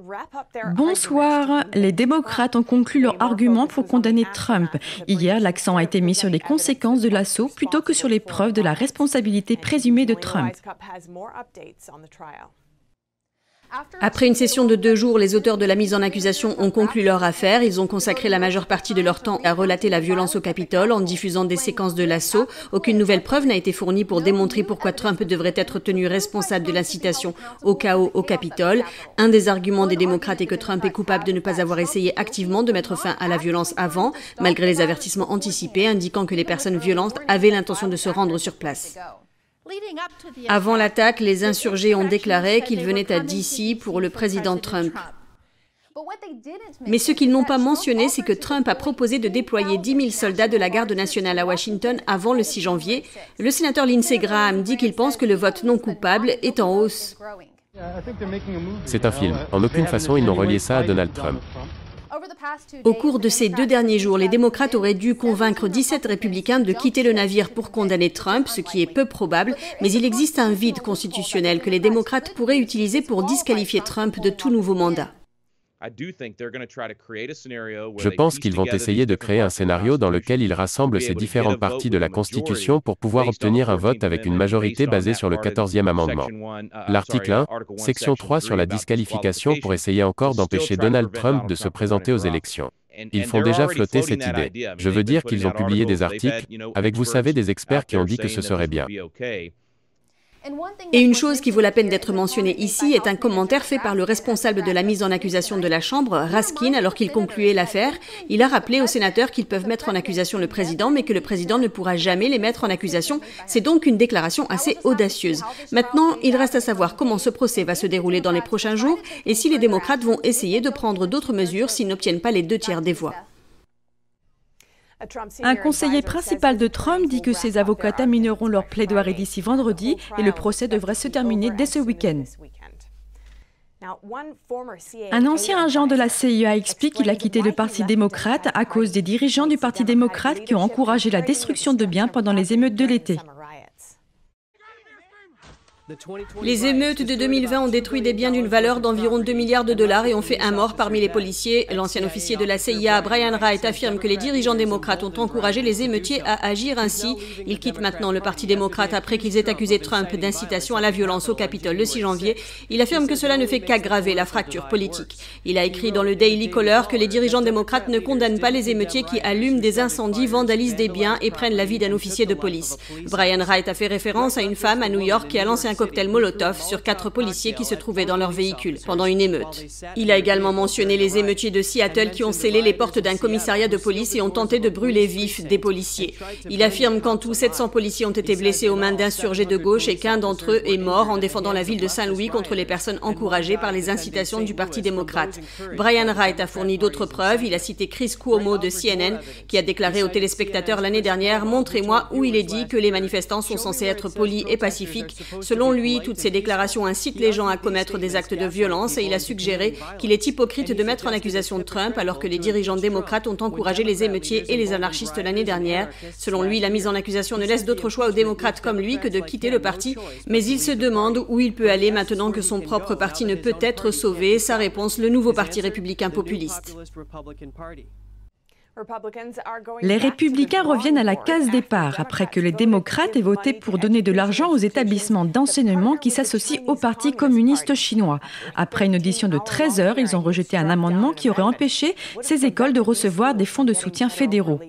Bonsoir. Les démocrates ont conclu leur argument pour condamner Trump. Hier, l'accent a été mis sur les conséquences de l'assaut plutôt que sur les preuves de la responsabilité présumée de Trump. Après une session de 2 jours, les auteurs de la mise en accusation ont conclu leur affaire. Ils ont consacré la majeure partie de leur temps à relater la violence au Capitole en diffusant des séquences de l'assaut. Aucune nouvelle preuve n'a été fournie pour démontrer pourquoi Trump devrait être tenu responsable de l'incitation au chaos au Capitole. Un des arguments des démocrates est que Trump est coupable de ne pas avoir essayé activement de mettre fin à la violence avant, malgré les avertissements anticipés indiquant que les personnes violentes avaient l'intention de se rendre sur place. Avant l'attaque, les insurgés ont déclaré qu'ils venaient à D.C. pour le président Trump. Mais ce qu'ils n'ont pas mentionné, c'est que Trump a proposé de déployer 10 000 soldats de la garde nationale à Washington avant le 6 janvier. Le sénateur Lindsey Graham dit qu'il pense que le vote non coupable est en hausse. C'est un film. En aucune façon, ils n'ont relié ça à Donald Trump. Au cours de ces 2 derniers jours, les démocrates auraient dû convaincre 17 républicains de quitter le navire pour condamner Trump, ce qui est peu probable, mais il existe un vide constitutionnel que les démocrates pourraient utiliser pour disqualifier Trump de tout nouveau mandat. Je pense qu'ils vont essayer de créer un scénario dans lequel ils rassemblent ces différentes parties de la Constitution pour pouvoir obtenir un vote avec une majorité basée sur le 14e amendement. L'article 1, section 3 sur la disqualification pour essayer encore d'empêcher Donald Trump de se présenter aux élections. Ils font déjà flotter cette idée. Je veux dire qu'ils ont publié des articles, avec vous savez des experts qui ont dit que ce serait bien. Et une chose qui vaut la peine d'être mentionnée ici est un commentaire fait par le responsable de la mise en accusation de la Chambre, Raskin, alors qu'il concluait l'affaire. Il a rappelé aux sénateurs qu'ils peuvent mettre en accusation le président, mais que le président ne pourra jamais les mettre en accusation. C'est donc une déclaration assez audacieuse. Maintenant, il reste à savoir comment ce procès va se dérouler dans les prochains jours et si les démocrates vont essayer de prendre d'autres mesures s'ils n'obtiennent pas les 2/3 des voix. Un conseiller principal de Trump dit que ses avocats termineront leur plaidoirie d'ici vendredi et le procès devrait se terminer dès ce week-end. Un ancien agent de la CIA explique qu'il a quitté le Parti démocrate à cause des dirigeants du Parti démocrate qui ont encouragé la destruction de biens pendant les émeutes de l'été. Les émeutes de 2020 ont détruit des biens d'une valeur d'environ 2 milliards de dollars et ont fait un mort parmi les policiers. L'ancien officier de la CIA, Brian Wright, affirme que les dirigeants démocrates ont encouragé les émeutiers à agir ainsi. Il quitte maintenant le Parti démocrate après qu'ils aient accusé Trump d'incitation à la violence au Capitole le 6 janvier. Il affirme que cela ne fait qu'aggraver la fracture politique. Il a écrit dans le Daily Caller que les dirigeants démocrates ne condamnent pas les émeutiers qui allument des incendies, vandalisent des biens et prennent la vie d'un officier de police. Brian Wright a fait référence à une femme à New York qui a lancé un cocktail Molotov sur 4 policiers qui se trouvaient dans leur véhicule pendant une émeute. Il a également mentionné les émeutiers de Seattle qui ont scellé les portes d'un commissariat de police et ont tenté de brûler vifs des policiers. Il affirme qu'en tout 700 policiers ont été blessés aux mains d'insurgés de gauche et qu'un d'entre eux est mort en défendant la ville de Saint-Louis contre les personnes encouragées par les incitations du Parti démocrate. Brian Wright a fourni d'autres preuves. Il a cité Chris Cuomo de CNN qui a déclaré aux téléspectateurs l'année dernière « Montrez-moi où il est dit que les manifestants sont censés être polis et pacifiques ». Selon lui, toutes ces déclarations incitent les gens à commettre des actes de violence et il a suggéré qu'il est hypocrite de mettre en accusation Trump alors que les dirigeants démocrates ont encouragé les émeutiers et les anarchistes l'année dernière. Selon lui, la mise en accusation ne laisse d'autre choix aux démocrates comme lui que de quitter le parti, mais il se demande où il peut aller maintenant que son propre parti ne peut être sauvé. Sa réponse, le nouveau parti républicain populiste. Les républicains reviennent à la case départ après que les démocrates aient voté pour donner de l'argent aux établissements d'enseignement qui s'associent au Parti communiste chinois. Après une audition de 13 heures, ils ont rejeté un amendement qui aurait empêché ces écoles de recevoir des fonds de soutien fédéraux.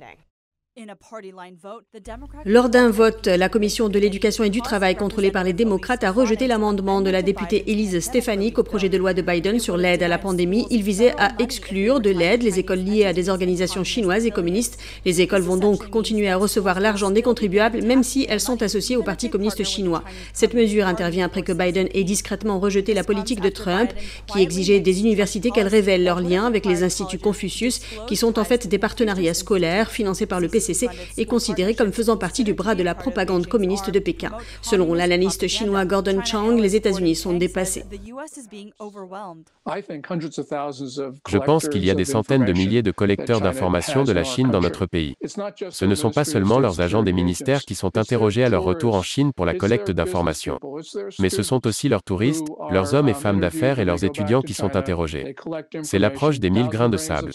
Lors d'un vote, la commission de l'éducation et du travail contrôlée par les démocrates a rejeté l'amendement de la députée Elise Stefanik au projet de loi de Biden sur l'aide à la pandémie. Il visait à exclure de l'aide les écoles liées à des organisations chinoises et communistes. Les écoles vont donc continuer à recevoir l'argent des contribuables, même si elles sont associées au Parti communiste chinois. Cette mesure intervient après que Biden ait discrètement rejeté la politique de Trump, qui exigeait des universités qu'elles révèlent leurs liens avec les instituts Confucius, qui sont en fait des partenariats scolaires financés par le PCI PCC est considéré comme faisant partie du bras de la propagande communiste de Pékin. Selon l'analyste chinois Gordon Chang, les États-Unis sont dépassés. Je pense qu'il y a des centaines de milliers de collecteurs d'informations de la Chine dans notre pays. Ce ne sont pas seulement leurs agents des ministères qui sont interrogés à leur retour en Chine pour la collecte d'informations, mais ce sont aussi leurs touristes, leurs hommes et femmes d'affaires et leurs étudiants qui sont interrogés. C'est l'approche des 1000 grains de sable.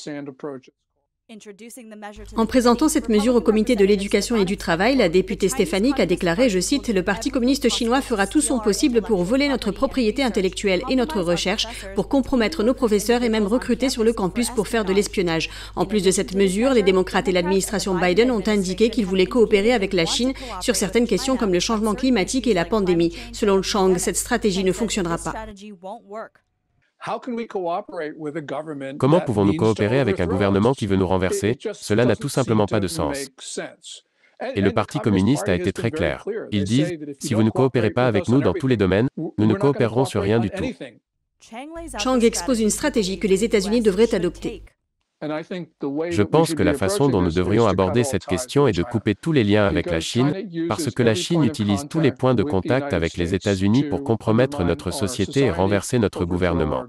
En présentant cette mesure au comité de l'éducation et du travail, la députée Stefanik a déclaré, je cite, « Le Parti communiste chinois fera tout son possible pour voler notre propriété intellectuelle et notre recherche, pour compromettre nos professeurs et même recruter sur le campus pour faire de l'espionnage. » En plus de cette mesure, les démocrates et l'administration Biden ont indiqué qu'ils voulaient coopérer avec la Chine sur certaines questions comme le changement climatique et la pandémie. Selon Chang, cette stratégie ne fonctionnera pas. Comment pouvons-nous coopérer avec un gouvernement qui veut nous renverser? Cela n'a tout simplement pas de sens. Et le Parti communiste a été très clair. Ils disent, si vous ne coopérez pas avec nous dans tous les domaines, nous ne coopérerons sur rien du tout. Chang expose une stratégie que les États-Unis devraient adopter. Je pense que la façon dont nous devrions aborder cette question est de couper tous les liens avec la Chine, parce que la Chine utilise tous les points de contact avec les États-Unis pour compromettre notre société et renverser notre gouvernement.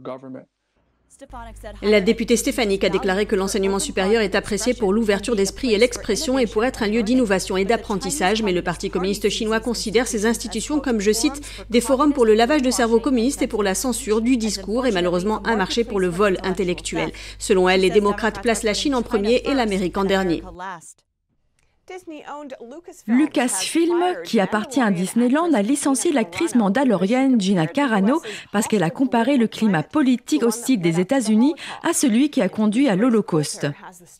La députée Stefanik a déclaré que l'enseignement supérieur est apprécié pour l'ouverture d'esprit et l'expression et pour être un lieu d'innovation et d'apprentissage, mais le Parti communiste chinois considère ces institutions comme, je cite, des forums pour le lavage de cerveau communiste et pour la censure du discours et malheureusement un marché pour le vol intellectuel. Selon elle, les démocrates placent la Chine en premier et l'Amérique en dernier. Lucasfilm, qui appartient à Disneyland, a licencié l'actrice mandalorienne Gina Carano parce qu'elle a comparé le climat politique hostile des États-Unis à celui qui a conduit à l'Holocauste.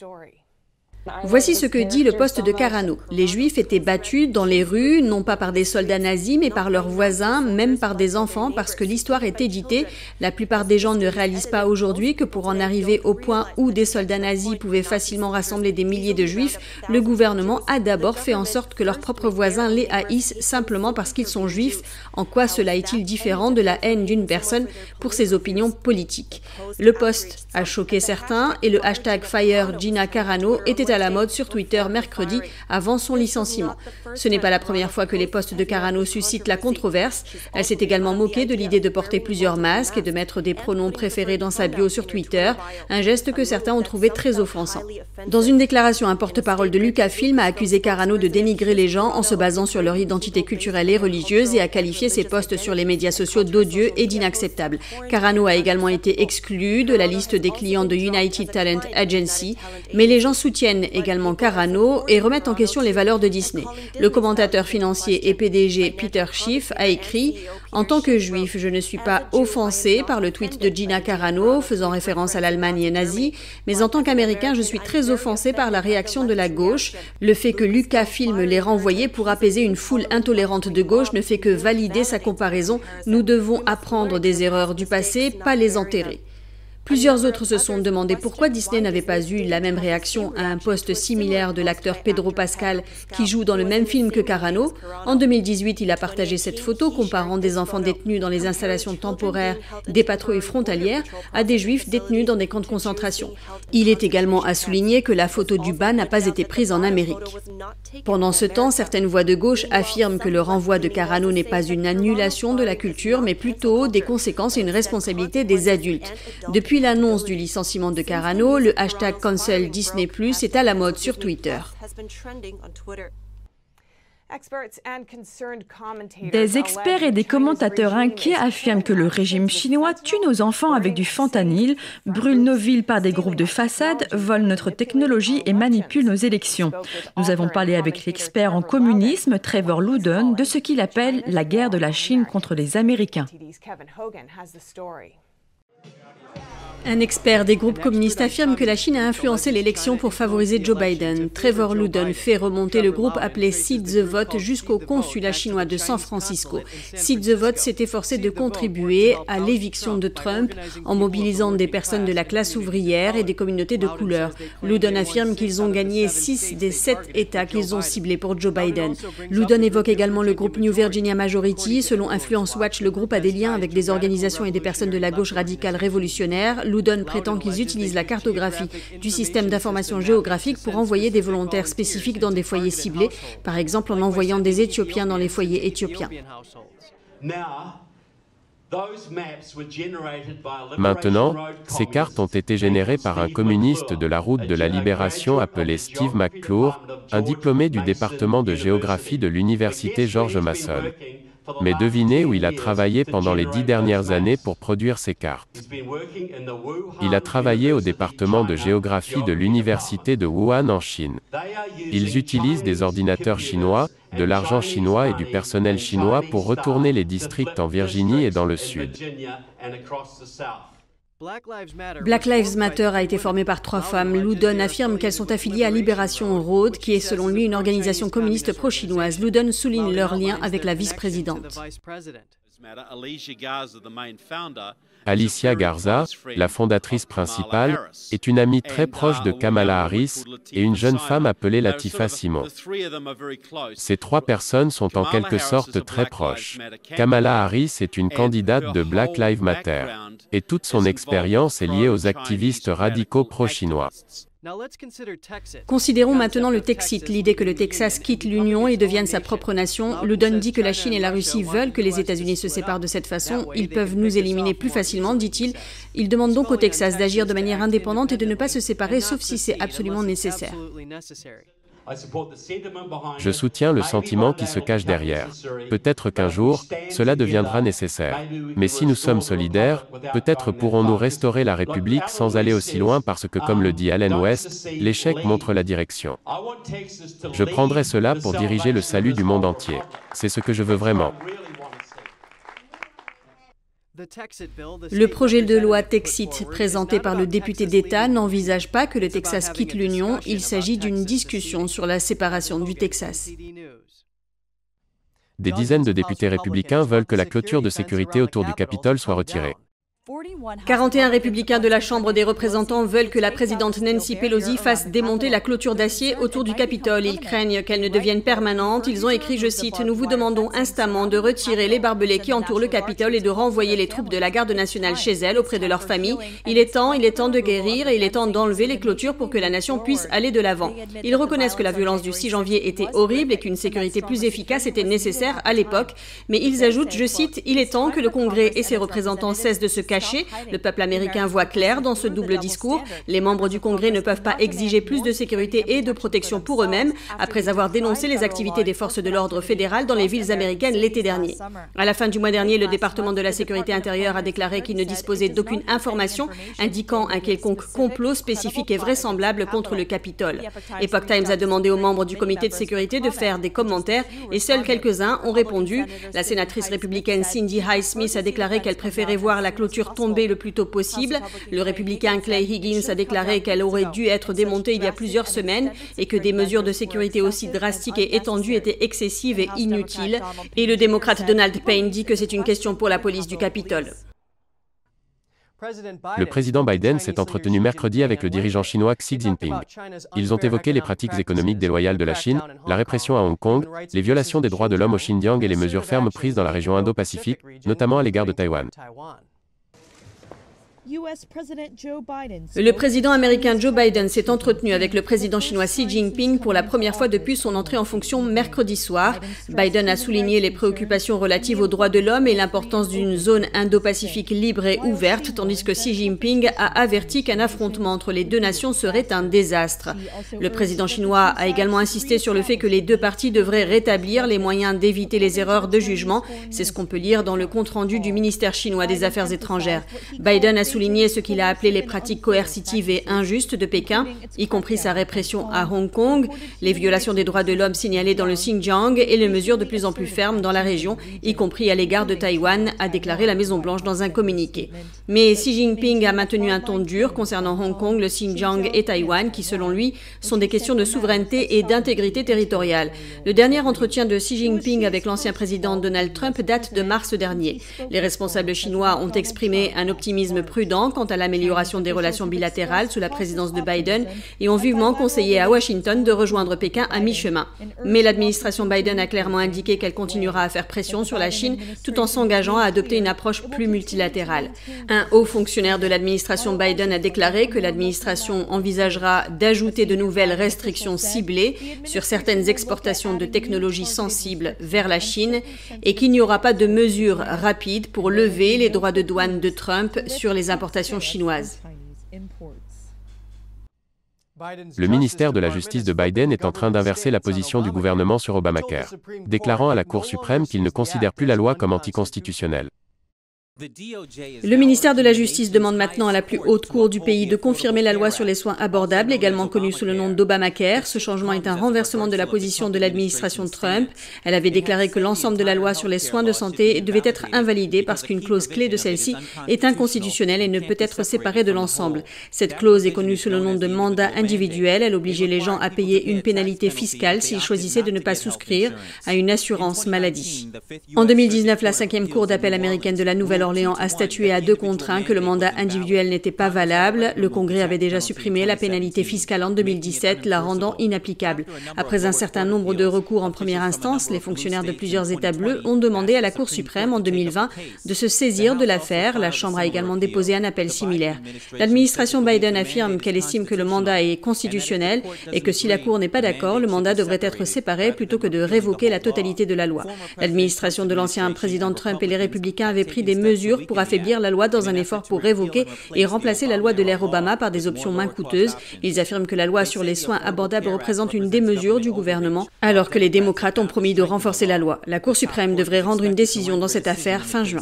Voici ce que dit le poste de Carano. Les Juifs étaient battus dans les rues, non pas par des soldats nazis, mais par leurs voisins, même par des enfants, parce que l'histoire est éditée. La plupart des gens ne réalisent pas aujourd'hui que pour en arriver au point où des soldats nazis pouvaient facilement rassembler des milliers de Juifs, le gouvernement a d'abord fait en sorte que leurs propres voisins les haïssent simplement parce qu'ils sont juifs. En quoi cela est-il différent de la haine d'une personne pour ses opinions politiques? Le post a choqué certains et le hashtag #FireGinaCarano était à la mode sur Twitter mercredi avant son licenciement. Ce n'est pas la première fois que les posts de Carano suscitent la controverse. Elle s'est également moquée de l'idée de porter plusieurs masques et de mettre des pronoms préférés dans sa bio sur Twitter, un geste que certains ont trouvé très offensant. Dans une déclaration, un porte-parole de Lucasfilm a accusé Carano de dénigrer les gens en se basant sur leur identité culturelle et religieuse et a qualifié ses posts sur les médias sociaux d'odieux et d'inacceptables. Carano a également été exclu de la liste des clients de United Talent Agency, mais les gens soutiennent également Carano et remettent en question les valeurs de Disney. Le commentateur financier et PDG Peter Schiff a écrit « En tant que juif, je ne suis pas offensé par le tweet de Gina Carano faisant référence à l'Allemagne nazie, mais en tant qu'Américain, je suis très offensé par la réaction de la gauche. Le fait que Lucasfilm l'ait renvoyé pour apaiser une foule intolérante de gauche ne fait que valider sa comparaison. Nous devons apprendre des erreurs du passé, pas les enterrer. » Plusieurs autres se sont demandé pourquoi Disney n'avait pas eu la même réaction à un post similaire de l'acteur Pedro Pascal qui joue dans le même film que Carano. En 2018, il a partagé cette photo comparant des enfants détenus dans les installations temporaires des patrouilles frontalières à des juifs détenus dans des camps de concentration. Il est également à souligner que la photo du bas n'a pas été prise en Amérique. Pendant ce temps, certaines voix de gauche affirment que le renvoi de Carano n'est pas une annulation de la culture, mais plutôt des conséquences et une responsabilité des adultes. Depuis l'annonce du licenciement de Carano, le hashtag Cancel Disney+ est à la mode sur Twitter. Des experts et des commentateurs inquiets affirment que le régime chinois tue nos enfants avec du fentanyl, brûle nos villes par des groupes de façade, vole notre technologie et manipule nos élections. Nous avons parlé avec l'expert en communisme, Trevor Loudon, de ce qu'il appelle la guerre de la Chine contre les Américains. Un expert des groupes communistes affirme que la Chine a influencé l'élection pour favoriser Joe Biden. Trevor Loudon fait remonter le groupe appelé Seed the Vote jusqu'au consulat chinois de San Francisco. Seed the Vote s'est efforcé de contribuer à l'éviction de Trump en mobilisant des personnes de la classe ouvrière et des communautés de couleur. Loudon affirme qu'ils ont gagné 6 des 7 États qu'ils ont ciblés pour Joe Biden. Loudon évoque également le groupe New Virginia Majority. Selon Influence Watch, le groupe a des liens avec des organisations et des personnes de la gauche radicale révolutionnaire. Lu Don prétend qu'ils utilisent la cartographie du système d'information géographique pour envoyer des volontaires spécifiques dans des foyers ciblés, par exemple en envoyant des Éthiopiens dans les foyers éthiopiens. Maintenant, ces cartes ont été générées par un communiste de la route de la libération appelé Steve McClure, un diplômé du département de géographie de l'université George Mason. Mais devinez où il a travaillé pendant les 10 dernières années pour produire ces cartes. Il a travaillé au département de géographie de l'université de Wuhan en Chine. Ils utilisent des ordinateurs chinois, de l'argent chinois et du personnel chinois pour retourner les districts en Virginie et dans le sud. Black Lives Matter a été formé par 3 femmes. Lu Don affirme qu'elles sont affiliées à Libération Road, qui est selon lui une organisation communiste pro-chinoise. Lu Don souligne leur lien avec la vice-présidente. Alicia Garza, la fondatrice principale, est une amie très proche de Kamala Harris et une jeune femme appelée Latifah Simon. Ces 3 personnes sont en quelque sorte très proches. Kamala Harris est une candidate de Black Lives Matter, et toute son expérience est liée aux activistes radicaux pro-chinois. Considérons maintenant le Texit, l'idée que le Texas quitte l'Union et devienne sa propre nation. Lu Don dit que la Chine et la Russie veulent que les États-Unis se séparent de cette façon. Ils peuvent nous éliminer plus facilement, dit-il. Il demande donc au Texas d'agir de manière indépendante et de ne pas se séparer, sauf si c'est absolument nécessaire. Je soutiens le sentiment qui se cache derrière. Peut-être qu'un jour, cela deviendra nécessaire. Mais si nous sommes solidaires, peut-être pourrons-nous restaurer la République sans aller aussi loin parce que, comme le dit Allen West, l'échec montre la direction. Je prendrai cela pour diriger le salut du monde entier. C'est ce que je veux vraiment. Le projet de loi Texit, présenté par le député d'État, n'envisage pas que le Texas quitte l'Union. Il s'agit d'une discussion sur la séparation du Texas. Des dizaines de députés républicains veulent que la clôture de sécurité autour du Capitole soit retirée. 41 républicains de la Chambre des représentants veulent que la présidente Nancy Pelosi fasse démonter la clôture d'acier autour du Capitole. Ils craignent qu'elle ne devienne permanente. Ils ont écrit, je cite, « Nous vous demandons instamment de retirer les barbelés qui entourent le Capitole et de renvoyer les troupes de la garde nationale chez elles, auprès de leurs familles. Il est temps de guérir et il est temps d'enlever les clôtures pour que la nation puisse aller de l'avant. » Ils reconnaissent que la violence du 6 janvier était horrible et qu'une sécurité plus efficace était nécessaire à l'époque. Mais ils ajoutent, je cite, « Il est temps que le Congrès et ses représentants cessent de se cacher. Le peuple américain voit clair dans ce double discours. Les membres du Congrès ne peuvent pas exiger plus de sécurité et de protection pour eux-mêmes après avoir dénoncé les activités des forces de l'ordre fédérales dans les villes américaines l'été dernier. À la fin du mois dernier, le département de la sécurité intérieure a déclaré qu'il ne disposait d'aucune information indiquant un quelconque complot spécifique et vraisemblable contre le Capitole. Epoch Times a demandé aux membres du comité de sécurité de faire des commentaires et seuls quelques-uns ont répondu. La sénatrice républicaine Cindy Hyde-Smith a déclaré qu'elle préférait voir la clôture tomber le plus tôt possible. Le républicain Clay Higgins a déclaré qu'elle aurait dû être démontée il y a plusieurs semaines et que des mesures de sécurité aussi drastiques et étendues étaient excessives et inutiles. Et le démocrate Donald Payne dit que c'est une question pour la police du Capitole. Le président Biden s'est entretenu mercredi avec le dirigeant chinois Xi Jinping. Ils ont évoqué les pratiques économiques déloyales de la Chine, la répression à Hong Kong, les violations des droits de l'homme au Xinjiang et les mesures fermes prises dans la région Indo-Pacifique, notamment à l'égard de Taïwan. Le président américain Joe Biden s'est entretenu avec le président chinois Xi Jinping pour la première fois depuis son entrée en fonction mercredi soir. Biden a souligné les préoccupations relatives aux droits de l'homme et l'importance d'une zone Indo-Pacifique libre et ouverte, tandis que Xi Jinping a averti qu'un affrontement entre les deux nations serait un désastre. Le président chinois a également insisté sur le fait que les deux parties devraient rétablir les moyens d'éviter les erreurs de jugement. C'est ce qu'on peut lire dans le compte-rendu du ministère chinois des Affaires étrangères. Biden a souligné ce qu'il a appelé les pratiques coercitives et injustes de Pékin, y compris sa répression à Hong Kong, les violations des droits de l'homme signalées dans le Xinjiang et les mesures de plus en plus fermes dans la région, y compris à l'égard de Taïwan, a déclaré la Maison-Blanche dans un communiqué. Mais Xi Jinping a maintenu un ton dur concernant Hong Kong, le Xinjiang et Taïwan, qui selon lui sont des questions de souveraineté et d'intégrité territoriale. Le dernier entretien de Xi Jinping avec l'ancien président Donald Trump date de mars dernier. Les responsables chinois ont exprimé un optimisme prudent prudents quant à l'amélioration des relations bilatérales sous la présidence de Biden et ont vivement conseillé à Washington de rejoindre Pékin à mi-chemin. Mais l'administration Biden a clairement indiqué qu'elle continuera à faire pression sur la Chine tout en s'engageant à adopter une approche plus multilatérale. Un haut fonctionnaire de l'administration Biden a déclaré que l'administration envisagera d'ajouter de nouvelles restrictions ciblées sur certaines exportations de technologies sensibles vers la Chine et qu'il n'y aura pas de mesures rapides pour lever les droits de douane de Trump sur les importations chinoises. Le ministère de la Justice de Biden est en train d'inverser la position du gouvernement sur Obamacare, déclarant à la Cour suprême qu'il ne considère plus la loi comme anticonstitutionnelle. Le ministère de la Justice demande maintenant à la plus haute cour du pays de confirmer la loi sur les soins abordables, également connue sous le nom d'Obamacare. Ce changement est un renversement de la position de l'administration Trump. Elle avait déclaré que l'ensemble de la loi sur les soins de santé devait être invalidée parce qu'une clause clé de celle-ci est inconstitutionnelle et ne peut être séparée de l'ensemble. Cette clause est connue sous le nom de mandat individuel. Elle obligeait les gens à payer une pénalité fiscale s'ils choisissaient de ne pas souscrire à une assurance maladie. En 2019, la 5e Cour d'appel américaine de la Nouvelle-Orléans a statué à 2-1 que le mandat individuel n'était pas valable. Le Congrès avait déjà supprimé la pénalité fiscale en 2017, la rendant inapplicable. Après un certain nombre de recours en première instance, les fonctionnaires de plusieurs États bleus ont demandé à la Cour suprême en 2020 de se saisir de l'affaire. La Chambre a également déposé un appel similaire. L'administration Biden affirme qu'elle estime que le mandat est constitutionnel et que si la Cour n'est pas d'accord, le mandat devrait être séparé plutôt que de révoquer la totalité de la loi. L'administration de l'ancien président Trump et les républicains avaient pris des mesures pour affaiblir la loi dans un effort pour révoquer et remplacer la loi de l'ère Obama par des options moins coûteuses. Ils affirment que la loi sur les soins abordables représente une démesure du gouvernement, alors que les démocrates ont promis de renforcer la loi. La Cour suprême devrait rendre une décision dans cette affaire fin juin.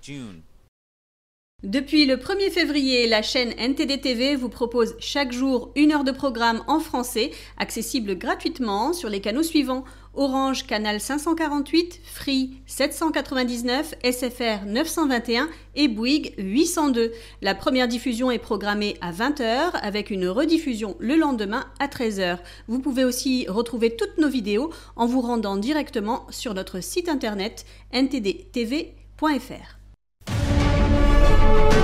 Depuis le 1er février, la chaîne NTD TV vous propose chaque jour 1 heure de programme en français, accessible gratuitement sur les canaux suivants: Orange canal 548, Free 799, SFR 921 et Bouygues 802. La première diffusion est programmée à 20h avec une rediffusion le lendemain à 13h. Vous pouvez aussi retrouver toutes nos vidéos en vous rendant directement sur notre site internet ntdtv.fr.